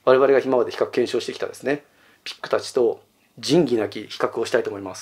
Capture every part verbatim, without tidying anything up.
我々が今まで比較検証してきたですねピックたちと仁義なき比較をしたいと思います。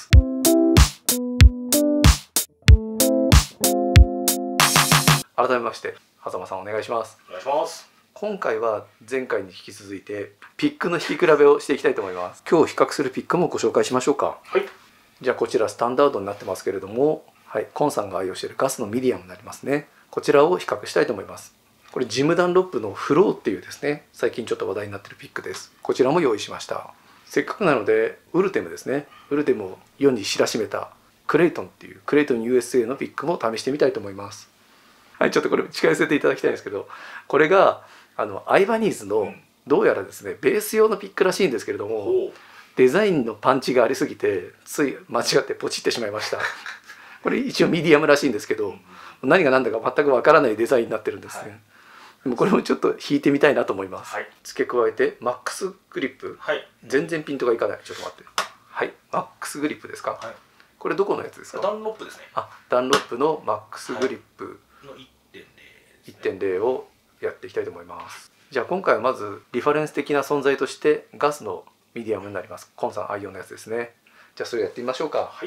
改めまして狭間さんお願いします。 お願いします。 今回は前回に引き続いてピックの引き比べをしていきたいと思います。今日比較するピックもご紹介しましょうか。 はい。 じゃあこちらスタンダードになってますけれども、はい、コンさんが愛用しているガスのミディアムになりますね。こちらを比較したいと思います。これジムダンロップのフローっていうですね最近ちょっと話題になっているピックです。こちらも用意しました。せっかくなのでウルテムですねウルテムを世に知らしめたクレイトンっていうクレイトン ユーエスエー のピックも試してみたいと思います。はい、ちょっとこれ近寄せていただきたいんですけど、これがあのアイバニーズのどうやらですねベース用のピックらしいんですけれども、デザインのパンチがありすぎてつい間違ってポチってしまいました。これ一応ミディアムらしいんですけど、何が何だか全くわからないデザインになってるんですね。はい、でもこれもちょっと引いてみたいなと思います。はい、付け加えてマックスグリップ、はい、全然ピントがいかない。ちょっと待って。はい、マックスグリップですか。はい、これどこのやつですか。 ダンロップですね。 あ、ダンロップのマックスグリップの いってんゼロ をやっていきたいと思います。じゃあ今回はまずリファレンス的な存在としてガスのミディアムになります。コンさん愛用のやつですね。じゃあそれやってみましょうか。はい。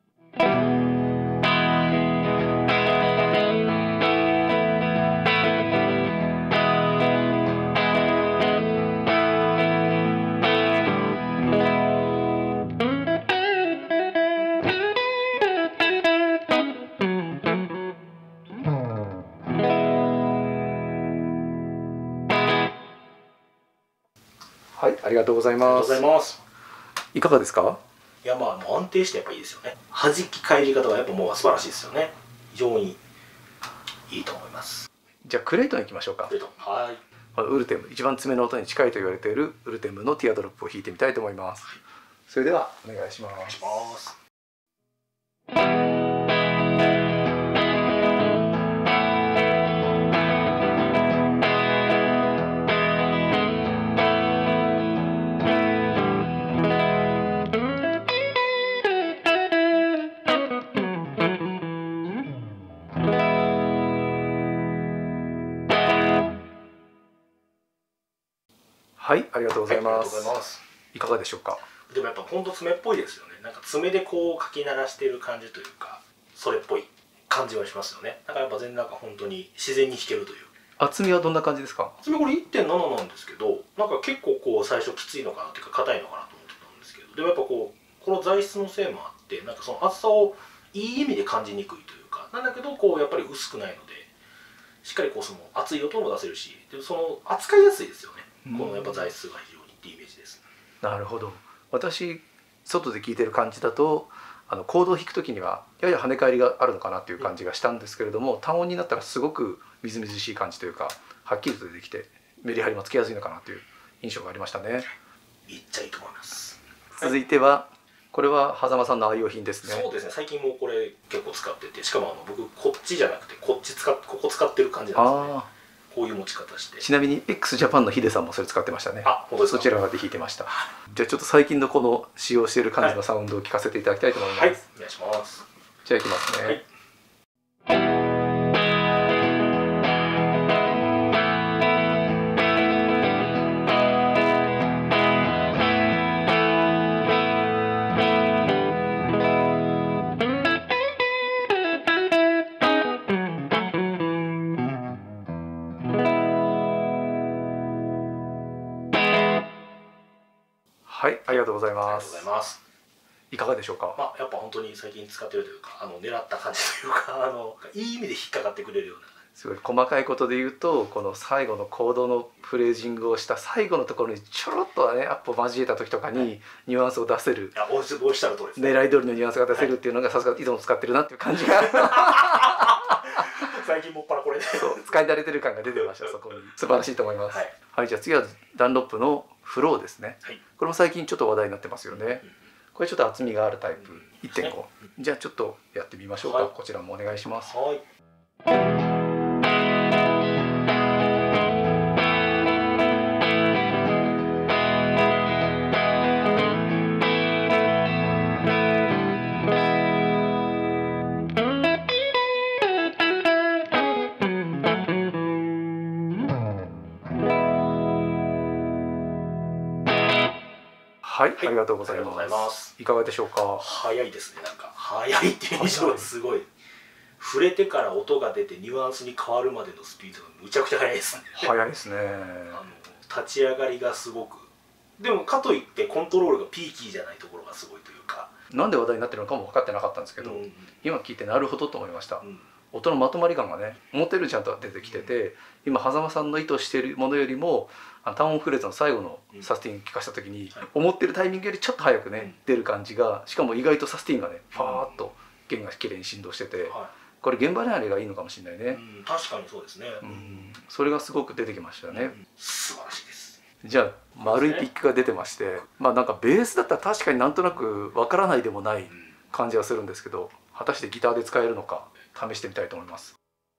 はい、ありがとうございます。 ありがとうございます。 いかがですか。 いや、まあ、もう安定してやっぱいいですよね。弾き返り方がやっぱもう素晴らしいですよね。非常にいいと思います。 じゃあクレイトンいきましょうか。 クレイトン、はい。 ウルテム、一番爪の音に近いと言われているウルテムのティアドロップを弾いてみたいと思います。はい、それではお願いします。お願いします。はい、ありがとうございます。はい、いかがでしょうか。 でもやっぱ本当爪っぽいですよね。なんか爪でこうかき鳴らしてる感じというか、それっぽい感じはしますよね。なんかやっぱ全然なんか本当に自然に弾けるという。 厚みはどんな感じですか。 厚みこれ いってんなな なんですけど、なんか結構こう最初きついのかなっていうか硬いのかなと思ってたんですけど、でもやっぱこうこの材質のせいもあって、なんかその厚さをいい意味で感じにくいというか、なんだけどこうやっぱり薄くないので、しっかりこうその熱い音も出せるし、でその扱いやすいですよね。このやっぱ材質が非常にっていうイメージです。 なるほど。私外で聞いてる感じだとあのコードを弾く時にはやや跳ね返りがあるのかなっていう感じがしたんですけれども、単音になったらすごくみずみずしい感じというかはっきりと出てきてメリハリもつけやすいのかなという印象がありましたね。 いっちゃいいと思います。 続いてはこれは狭間さんの愛用品ですね。 そうですね。最近もうこれ結構使ってて、しかもあの僕こっちじゃなくてこっち使っここ使ってる感じなんですね。こういう持ち方して。 ちなみに X ジャパンのヒデさんもそれ使ってましたね。 あ、本当ですか。 そちら側で弾いてました。じゃあちょっと最近のこの使用している感じのサウンドを聞かせていただきたいと思います。 はい、お願いします。 じゃあいきますね。はい、はい、ありがとうございます。 ありがとうございます。 いかがでしょうか。 まあやっぱ本当に最近使ってるというか、あの狙った感じというか、あのいい意味で引っかかってくれるような。 すごい細かいことで言うと、この最後のコードのフレージングをした最後のところにちょろっとはねアップを交えた時とかにニュアンスを出せる。 あ、おっしゃる通りですね。 狙い通りのニュアンスが出せるっていうのがさすがいつも使ってるなっていう感じが。 最近もっぱらこれで。 そう使い慣れてる感が出てました。そこに素晴らしいと思います。はい、はい、じゃあ次はダンロップのフローですね。はい、これも最近ちょっと話題になってますよね。これちょっと厚みがあるタイプ いってんご、じゃあちょっとやってみましょうか。はい、こちらもお願いします。はい、 はい、 はいありがとうございありがとうございまますす。 いかがでしょうか。 早いですね。なんか早いっていう印象がすごい。触れてから音が出てニュアンスに変わるまでのスピードがむちゃくちゃ速いですね。 早いですね。 あの立ち上がりがすごく、でもかといってコントロールがピーキーじゃないところがすごいというか、 なんで話題になってるのかも分かってなかったんですけど、 うん今聞いてなるほどと思いました。 うん音のまとまり感がね、思ったよりちゃんと出てきてて、今狭間さんの意図しているものよりもあの単音フレーズの最後のサスティン聞かせた時に、 はい思ってるタイミングよりちょっと早くね、 うん出る感じが、しかも意外とサスティンがねファーッと弦が綺麗に振動してて、 はこれ現場のあれがいいのかもしれないい、 ね。 うん、確かにそうですね、 うんそれがすごく出てきましたね。 うん素晴らしいです。 じゃあ丸いピックが出てまして、まあなんかベースだったら確かになんとなくわからないでもないうん感じはするんですけど、果たしてギターで使えるのか試してみたいと思います。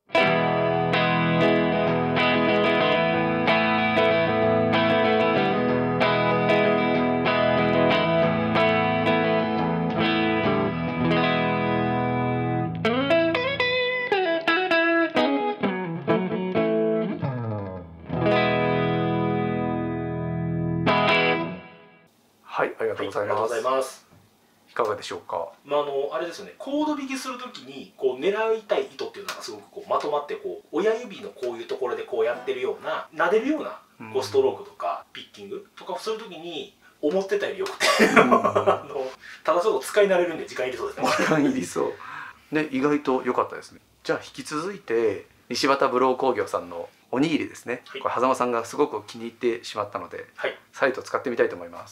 はい、ありがとうございはい、ありがとうごます。 ざいます。 いかがでしょうか。 まあ、あのあれですよね、コード弾きするときにこう狙いたい糸っていうのがすごくこうまとまって、こう親指のこういうところでこうやってるような撫でるようなこうストロークとかピッキングとかするときに思ってたよりよくてあのただちょっと使い慣れるんで時間いりそうですね。 時間いりそうね、意外と良かったですね。じゃあ引き続いて西畑ブロー工業さんのおにぎりですね、 はいこれ狭間さんがすごく気に入ってしまったので、 はい、 再度使ってみたいと思います。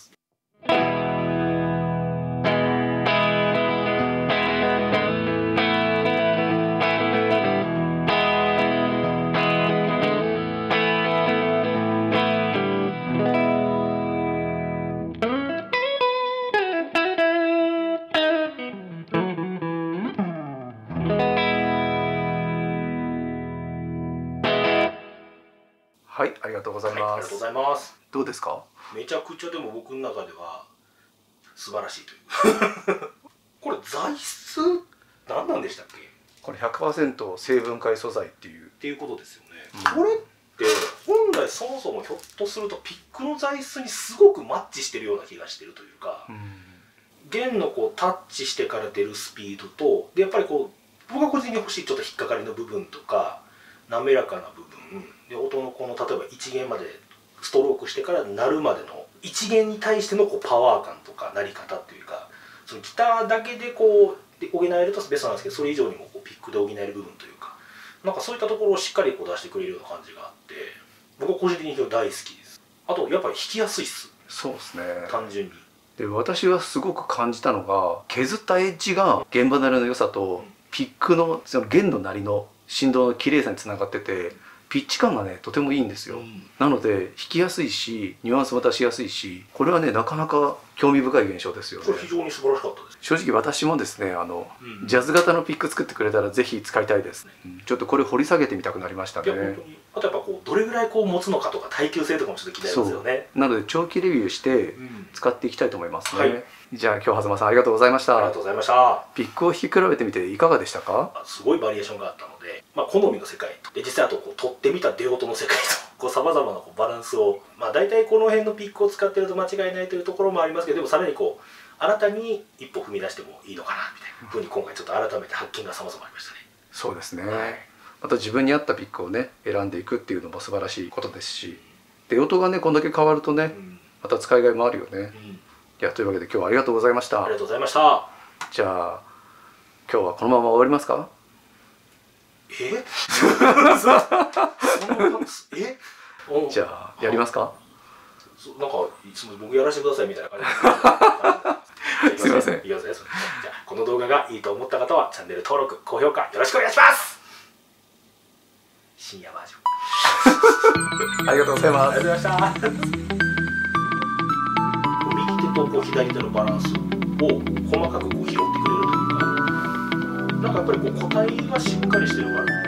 はい、ありがとうございはい、あます。 りがとうございます。 どうですか。 めちゃくちゃでも僕の中では素晴らしいというこれ材質何なんでしたっけっこれ ひゃくパーセント 成分解素材っていう。 ていうことですよね、 うんこれって本来そもそもひょっとするとピックの材質にすごくマッチしてるような気がしてるというか、 うん弦のこうタッチしてから出るスピードとでやっぱりこう僕が個人的に欲しいちょっと引っかかりの部分とか滑らかな部分で音のこの例えばいち弦までストロークしてから鳴るまでのいち弦に対してのこうパワー感とか鳴り方っていうか、そのギターだけでこうで補えるとベストなんですけど、それ以上にもこうピックで補える部分というか、なんかそういったところをしっかりこう出してくれるような感じがあって、僕は個人的に大好きです。あとやっぱり弾きやすいっす、 そうですね。 単純に。 で私はすごく感じたのが、削ったエッジが現場鳴りの良さとピックのその弦の鳴りの振動の綺麗さにつながってて、ピッチ感がねとてもいいんですよ。 うんなので弾きやすいしニュアンスも出しやすいし、これはねなかなか興味深い現象ですよね。 これ非常に素晴らしかったです。 正直私もですね、あの、 うんジャズ型のピック作ってくれたらぜひ使いたいです、うんちょっとこれ掘り下げてみたくなりましたいや本ね。 当に、あとやっぱこうどれぐらいこう持つのかとか耐久性とかもちょっと気になりますよね。 なので長期レビューしてうん使っていきたいと思いますね、 はいじゃあ今日狭間さんありがとうございましたありがとうございました。 ピックを弾き比べてみていかがでしたか。 あすごいバリエーションがあったので、まあ、好みの世界で実際あとこう取ってみた出音の世界とさまざまなこうバランスを、まあ、大体この辺のピックを使ってると間違いないというところもありますけど、でもさらにこう新たに一歩踏み出してもいいのかなみたいなふうに今回ちょっと改めて発見がさまざまありましたね。 そうですね、 はいまた自分に合ったピックをね選んでいくっていうのも素晴らしいことですし、で音がねこんだけ変わるとねうんまた使いがいもあるよね。 うん、 いやというわけで今日はありがとうございましたありがとうございました。 じゃあ今日はこのまま終わりますか。 えそのえおじゃあやりますか。 そうなんかいつも僕やらせてくださいみたいな感じすいませんいきますね。それじゃあこの動画がいいと思った方はチャンネル登録高評価よろしくお願いします。深夜バージョンありがとうございまありがす。 とうございました。右手とこう左手のバランスを細かくこう拾ってくれるというか、なんかやっぱりこう個体がしっかりしてるから